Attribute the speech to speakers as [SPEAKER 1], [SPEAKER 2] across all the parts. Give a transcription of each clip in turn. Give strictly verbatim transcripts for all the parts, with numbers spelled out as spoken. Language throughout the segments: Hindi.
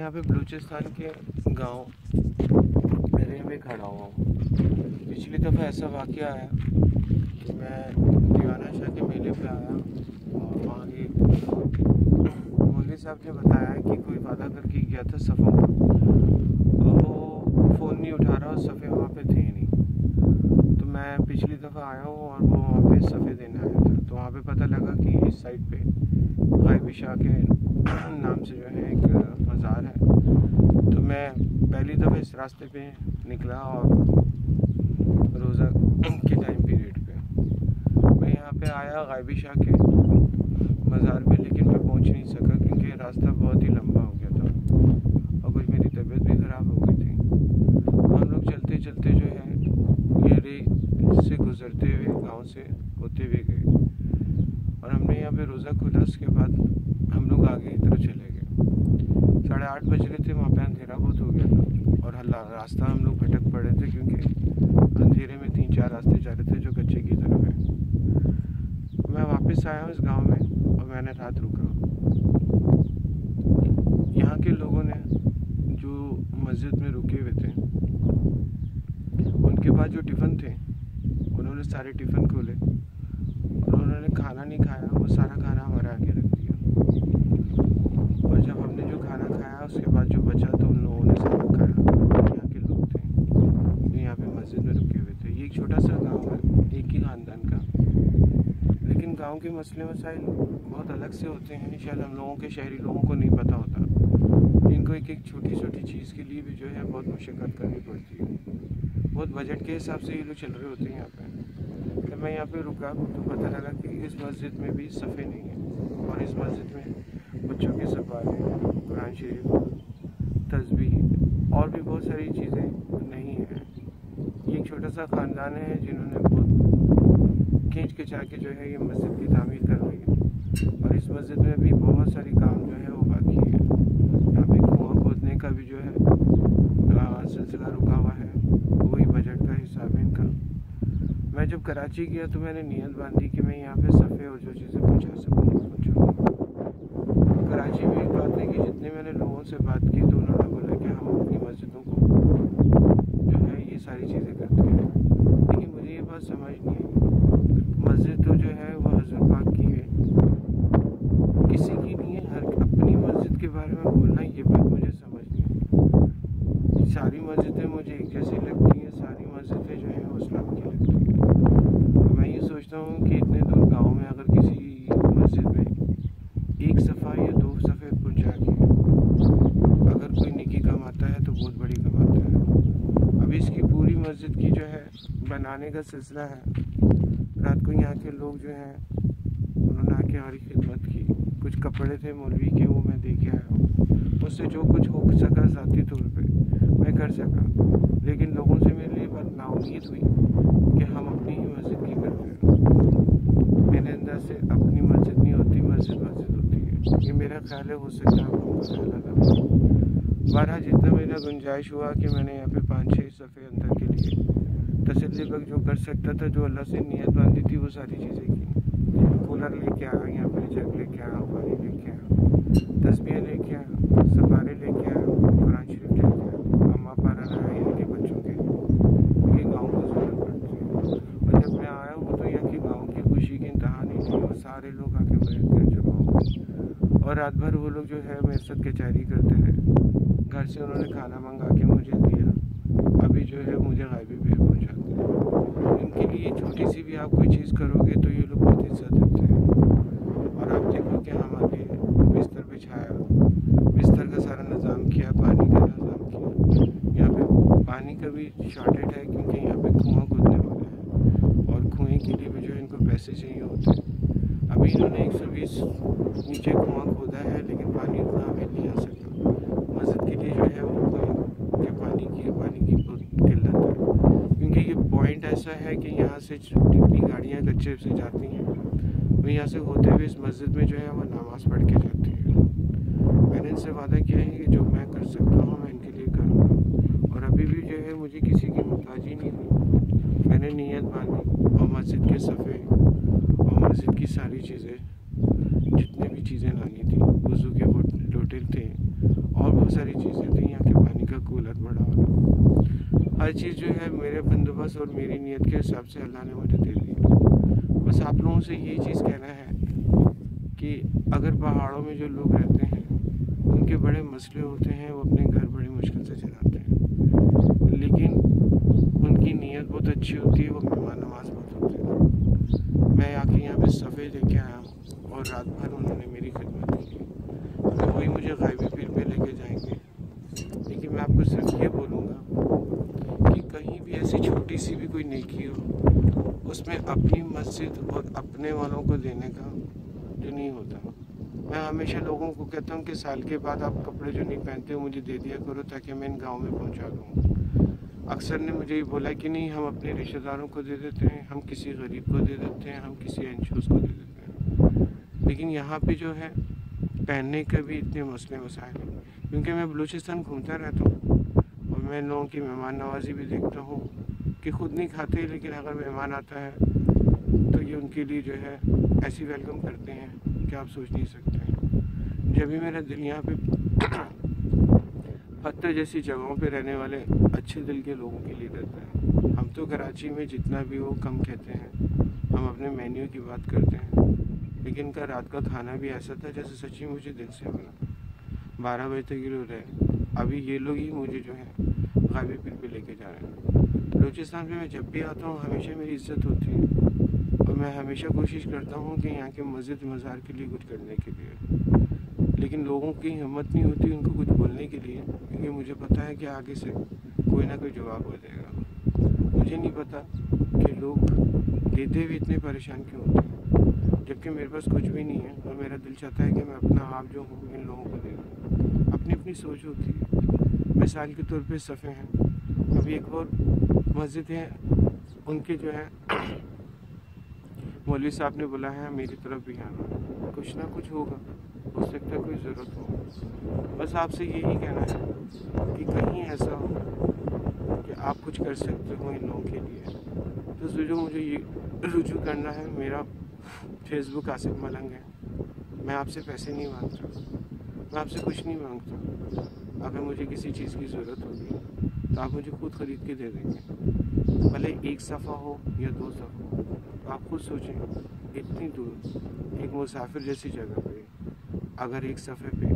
[SPEAKER 1] यहाँ पे बलूचिस्तान के गांव मेरे में खड़ा हुआ हूँ। पिछली दफ़ा ऐसा वाक़या आया कि मैं दीवाना शाह के मेले पे आया और वहाँ के मौलवी साहब ने बताया कि कोई वादा करके गया था सफ़ों का, और वो फ़ोन नहीं उठा रहा और सफ़े वहाँ पे थे नहीं। तो मैं पिछली दफ़ा आया हूँ और वो वहाँ पे सफ़े देने आया था। तो वहाँ पे पता लगा कि इस साइड पे गायबी शाह के नाम से जो है एक मज़ार है। तो मैं पहली दफ़ा इस रास्ते पे निकला और रोज़ा के टाइम पीरियड पे मैं यहाँ पे आया गायबी शाह के मज़ार पे, लेकिन मैं पहुँच नहीं सका क्योंकि रास्ता बहुत ही लंबा हो गया था और कुछ मेरी तबीयत भी ख़राब हो गई थी। हम लोग चलते चलते जो है ये रे से गुज़रते हुए गांव से होते हुए गए और हमने यहाँ पे रोज़ा खोला। उसके बाद हम लोग आगे की तरफ चले गए। साढ़े आठ बज रहे थे, वहाँ पे अंधेरा बहुत हो गया था और हल्ला रास्ता हम लोग भटक पड़े थे क्योंकि अंधेरे में तीन चार रास्ते जा रहे थे जो कच्चे की तरफ है। मैं वापस आया हूँ इस गांव में और मैंने रात रुका। यहाँ के लोगों ने जो मस्जिद में रुके हुए थे उनके पास जो टिफ़िन थे उन्होंने सारे टिफ़िन खोले और उन्होंने खाना नहीं खाया, वो सारा खाना हमारे आगे रख दिया। और जब हमने जो खाना खाया उसके बाद जो बचा तो उन लोगों ने सारा खाया। यहाँ के लोग थे जो यहाँ पे मस्जिद में रुके हुए थे। ये एक छोटा सा गांव है, एक ही ख़ानदान का, लेकिन गांव के मसले मसाइल बहुत अलग से होते हैं। शायद हम लोगों के शहरी लोगों को नहीं पता होता। इनको एक एक छोटी छोटी चीज़ के लिए भी जो है बहुत मुशक्क़त करनी पड़ती है। बहुत बजट के हिसाब से ये लोग चल रहे होते हैं यहाँ पे। जब मैं यहाँ पे रुका तो पता लगा कि इस मस्जिद में भी सफ़े नहीं है और इस मस्जिद में बच्चों के सफ़ारे, कुरान शरीफ, तस्बीह और भी बहुत सारी चीज़ें नहीं हैं। ये एक छोटा सा ख़ानदान है जिन्होंने बहुत खींच के चाह के जो है ये मस्जिद की तामीर करवाई है और इस मस्जिद में भी बहुत सारी काम जो है वो बाकी है। यहाँ पे कुआं खोदने का भी जो है सिलसिला रुका हुआ है, वही बजट का हिसाब है इनका। मैं जब कराची गया तो मैंने नीयत बांधी कि मैं यहाँ पे सफ़े और जो चीज़ें पहुँचा सकूँ पहुँचाऊँगा। कराची में एक बात है कि जितने मैंने लोगों से बात की तो उन्होंने बोला कि हम अपनी मस्जिदों को जो है ये सारी चीज़ें करते हैं, लेकिन मुझे ये बात समझ नहीं आई। मस्जिद तो जो है वो हज़रत पाक की है, किसी की नहीं है। हर अपनी मस्जिद के बारे में बोलना, ये बात मुझे समझ नहीं आई। सारी मस्जिदें मुझे एक जैसी लगती हैं, सारी मस्जिदें जो हैं वो इस्लाम की लगती हैं। मैं ये सोचता हूँ कि इतने दूर गांव में अगर किसी मस्जिद में एक सफ़ा या दो सफ़े पहुँचा के अगर कोई नेकी कमाता है तो बहुत बड़ी कमाता है। अभी इसकी पूरी मस्जिद की जो है बनाने का सिलसिला है। रात को यहाँ के लोग जो हैं उन्होंने आके हमारी खिदमत की। कुछ कपड़े थे मौलवी के, वो मैं दे के आया हूँ। उससे जो कुछ हो सका ज़ाती तौर पे मैं कर सका, लेकिन लोगों से मेरे लिए बात नाउम्मीद हुई कि हम अपनी ही मस्जिद की करते हैं। मेरे अंदर से अपनी मस्जिद नहीं होती, मस्जिद मस्जिद होती है। ये मेरा ख्याल है, हो सकता है आप लोगों का ख्याल अलग। बारह जितना मेरा गुंजाइश हुआ कि मैंने यहाँ पे पाँच छः सफ़े अंदर के लिए तसल्ली बख्श जो कर सकता था, जो अल्लाह से नियत बांधी थी, वो सारी चीज़ें की। कूलर लेके आया, यहाँ पे जग लेके आया, पानी लेके आया, तस्बीह लेके आया, सफारे लेके आया, कुरान शरीफ लेके आया, अम्मा पारा लाया यहाँ के बच्चों के, ये गाँव को ज़रूरत पड़ती है। और जब मैं आया हूँ तो यहाँ के गाँव की खुशी की इंतहा नहीं थी और सारे लोग आके मेरे घर जमा हो और रात भर वो लोग जो है मेरे साथ कचहरी करते रहे। घर से उन्होंने खाना मंगा के मुझे दिया, अभी जो है मुझे गायबी पे पहुँचाते हैं। इनके लिए छोटी सी भी आप कोई चीज़ करोगे तो ये लोग बहुत इज्जत देते हैं। और आप देखो कि हम आगे बिस्तर बिछाया, बिस्तर का सारा निज़ाम किया, पानी का निज़ाम किया। यहाँ पे पानी का भी शॉर्टेज है क्योंकि यहाँ पे कुआं खोदने वाले हैं और कुएँ के लिए भी जो है इनको पैसे चाहिए होते हैं। अभी इन्होंने एक सौ बीस नीचे कुआं खोदा है, लेकिन पानी उतना हमें नहीं आ सकता। मस्जिद के लिए जो है वो के पानी की पानी की बहुत किल्लत है क्योंकि ये पॉइंट ऐसा है कि यहाँ से जितनी गाड़ियाँ कच्चे से जाती हैं वो यहाँ से होते हुए इस मस्जिद में जो है वो नमाज़ पढ़ के जाती है। मैंने इनसे वादा किया है कि जो मैं कर सकता हूँ मैं इनके लिए करूँगा और अभी भी जो है मुझे किसी की मुहताजी नहीं हुई। मैंने नीयत बांधी और मस्जिद के सफ़े और मस्जिद की सारी चीज़ें, जितने भी चीज़ें लानी थी, वज़ू के वो लोटे थे और बहुत सारी चीज़ें चीज़ जो है मेरे बंदोबस्त और मेरी नीयत के हिसाब से अल्लाह ने मुझे दे दी। बस आप लोगों से यही चीज़ कहना है कि अगर पहाड़ों में जो लोग रहते हैं उनके बड़े मसले होते हैं, वो अपने घर बड़ी मुश्किल से चलाते हैं, लेकिन उनकी नीयत बहुत अच्छी होती है, वो मेहमान नवाज बहुत होते हैं। मैं आके यहाँ पे सफ़े लेके आया हूँ और रात भर उन्होंने मेरी खिदमत की। तो वही मुझे गायबी पीर पे लेके जाएंगे, लेकिन मैं आपको सिर्फ ये बोलूँगा कि कहीं भी ऐसी छोटी सी भी कोई नेकी हो, उसमें अपनी मस्जिद और अपने वालों को देने का जो नहीं होता। मैं हमेशा लोगों को कहता हूँ कि साल के बाद आप कपड़े जो नहीं पहनते हो मुझे दे दिया करो, ताकि मैं इन गाँव में पहुँचा दूँ। अक्सर ने मुझे ये बोला कि नहीं, हम अपने रिश्तेदारों को दे देते हैं, हम किसी गरीब को दे देते हैं, हम किसी एनजीओज़ को दे देते हैं। लेकिन यहाँ पे जो है पहनने के भी इतने मसले मसाइल हैं, क्योंकि मैं बलूचिस्तान घूमता रहता हूँ और मैं लोगों की मेहमान नवाजी भी देखता हूँ कि खुद नहीं खाते, लेकिन अगर मेहमान आता है तो ये उनके लिए जो है ऐसी वेलकम करते हैं कि आप सोच नहीं सकते हैं। जब भी मेरा दिल यहाँ पे पत्थर जैसी जगहों पे रहने वाले अच्छे दिल के लोगों के लिए रहता है। हम तो कराची में जितना भी हो कम कहते हैं, हम अपने मेन्यू की बात करते हैं, लेकिन का रात का खाना भी ऐसा था जैसे सच्ची मुझे दिल से बना। बारह बजे तक ये लोग रहे, अभी ये लोग ही मुझे जो है गायबी पीर पे लेके जा रहे हैं। बलूचिस्तान पे मैं जब भी आता हूँ हमेशा मेरी इज्जत होती है और मैं हमेशा कोशिश करता हूँ कि यहाँ के मस्जिद मज़ार के लिए कुछ करने के लिए, लेकिन लोगों की हिम्मत नहीं होती उनको कुछ बोलने के लिए, क्योंकि मुझे पता है कि आगे से कोई ना कोई जवाब हो जाएगा। मुझे नहीं पता कि लोग देते हुए इतने परेशान क्यों होते हैं, जबकि मेरे पास कुछ भी नहीं है और मेरा दिल चाहता है कि मैं अपना आप जो हूँ इन लोगों को दे दूँ। अपनी अपनी सोच होती है। मिसाल के तौर पे सफ़े हैं, अभी एक और मस्जिद है, उनके जो है मौलवी साहब ने बोला है मेरी तरफ भी आना, कुछ ना कुछ होगा, हो सकता है कोई ज़रूरत हो। बस आपसे यही कहना है कि कहीं ऐसा हो कि आप कुछ कर सकते हो इन लोगों के लिए, तो जो मुझे ये रुजू करना है, मेरा फेसबुक आसिफ मलंग है। मैं आपसे पैसे नहीं मांगता, मैं आपसे कुछ नहीं मांगता। अगर मुझे किसी चीज़ की ज़रूरत होगी तो आप मुझे खुद ख़रीद के दे देंगे, भले एक सफ़ा हो या दो सफ़ा हो। तो आप खुद सोचें, इतनी दूर एक मुसाफिर जैसी जगह पे अगर एक सफ़े पे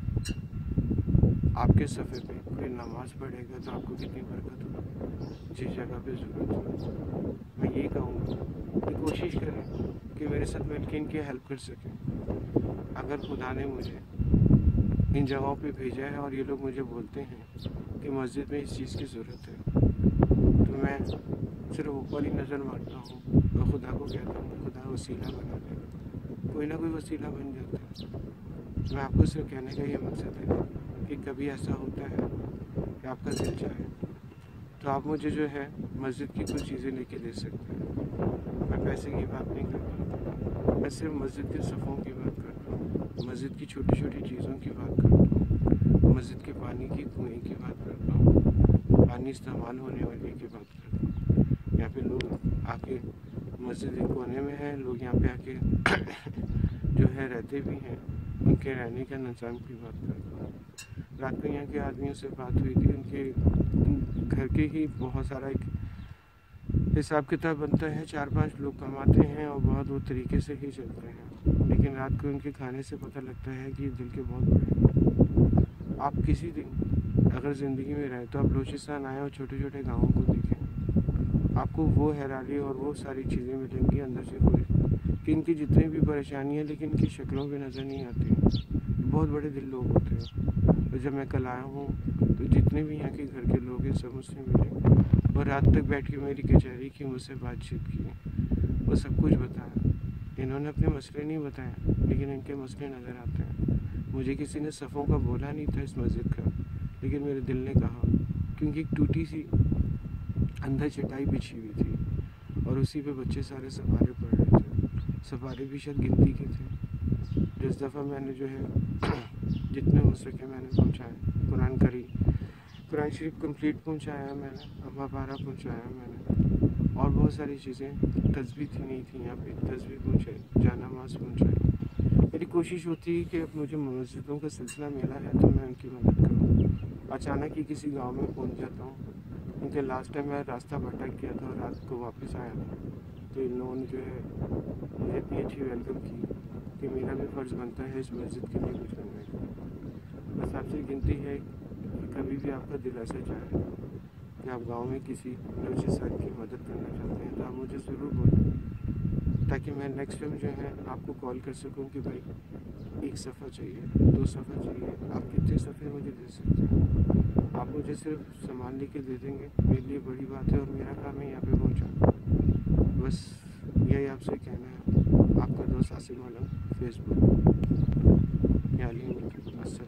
[SPEAKER 1] आपके सफ़े पे कोई नमाज़ पढ़ेगा तो आपको कितनी बरकत होगी। जिस जगह पे ज़रूरत हो, मैं ये कहूँगा कि कोशिश करें कि मेरे साथ मिल के इनकी हेल्प कर सकें। अगर खुदा ने मुझे इन जगहों पे भेजा है और ये लोग मुझे बोलते हैं कि मस्जिद में इस चीज़ की ज़रूरत है, तो मैं सिर्फ ऊपर ही नज़र मारता हूँ और खुदा को कहता हूँ खुदा वसीला बना दे, कोई ना कोई वसीला बन जाता है। मैं आपको सिर्फ कहने का ये मकसद है कि कभी ऐसा होता है कि आपका दिल चाहे तो आप मुझे जो है मस्जिद की कुछ चीज़ें लेके दे सकते हैं। मैं पैसे की बात नहीं करता, मैं सिर्फ मस्जिद के सफ़ों की बात करता हूँ, मस्जिद की छोटी छोटी चीज़ों की बात करता हूँ, मस्जिद के पानी की कुएँ की बात करता हूँ, पानी इस्तेमाल होने वाले की बात करता हूँ। यहाँ पे लोग आके मस्जिद के कोने में हैं, लोग यहाँ पे आके जो है रहते भी हैं, उनके रहने का निज़ाम की बात करता हूँ। रात को यहाँ के आदमियों से बात हुई थी, उनके घर के ही बहुत सारा एक हिसाब किताब बनता है, चार पांच लोग कमाते हैं और बहुत वो तरीके से ही चलते हैं, लेकिन रात को उनके खाने से पता लगता है कि दिल के बहुत बड़े। आप किसी दिन अगर ज़िंदगी में रहे तो आप बलूचिस्तान आए और छोटे छोटे गाँवों को देखें, आपको वो हैरानी और वो सारी चीज़ें मिलेंगी अंदर से खुद कि इनकी जितनी भी परेशानी है लेकिन इनकी शक्लों पे नज़र नहीं आती। बहुत बड़े दिल लोग होते हैं। तो जब मैं कल आया हूँ तो जितने भी यहाँ के घर के लोग हैं सब मुझसे मिले और रात तक बैठ के मेरी कचहरी की, मुझसे बातचीत की, वो सब कुछ बताया। इन्होंने अपने मसले नहीं बताए, लेकिन इनके मसले नज़र आते हैं। मुझे किसी ने सफ़ों का बोला नहीं था इस मस्जिद का, लेकिन मेरे दिल ने कहा, क्योंकि एक टूटी सी अंदर चटाई बिछी हुई थी और उसी पे बच्चे सारे सफारे पढ़ रहे थे। सफारे भी शायद गिनती के थे। जिस दफ़ा मैंने जो है जितने हो सके मैंने पहुँचाया, कुरान करी कुरान शरीफ कंप्लीट पहुँचाया मैंने, अम्मा पारा पहुँचाया मैंने, और बहुत सारी चीज़ें, तस्बीह थी नहीं थी यहाँ पे, तस्बीह पहुँचाई, जानामाज़ पहुँचाई। मेरी कोशिश होती है कि अब मुझे मस्जिदों का सिलसिला मिला है तो मैं उनकी मदद करूँ। अचानक ही किसी गांव में पहुँच जाता हूँ क्योंकि लास्ट टाइम मैं रास्ता भटक गया था और रात को वापस आया था, तो इन लोगों ने जो है मुझे इतनी अच्छी वेलकम की कि मेरा भी फ़र्ज़ बनता है इस मस्जिद के लिए कुछ करने का। बस आपसे गिनती है कि कभी भी आपका दिल ऐसा चाहे कि आप गांव में किसी नौजवान की मदद करना चाहते हैं तो आप मुझे ज़रूर बोलें, ताकि मैं नेक्स्ट टाइम जो है आपको कॉल कर सकूं कि भाई एक सफ़र चाहिए, दो सफ़र चाहिए, आप कितने सफ़र मुझे दे सकते हैं। आप मुझे सिर्फ सामान लेके दे देंगे, मेरे लिए बड़ी बात है और मेरा काम है यहाँ पे पहुँचा। बस यही आपसे कहना है। आपका दोस्त आसिम आलम, फेसबुक। अस्सलाम।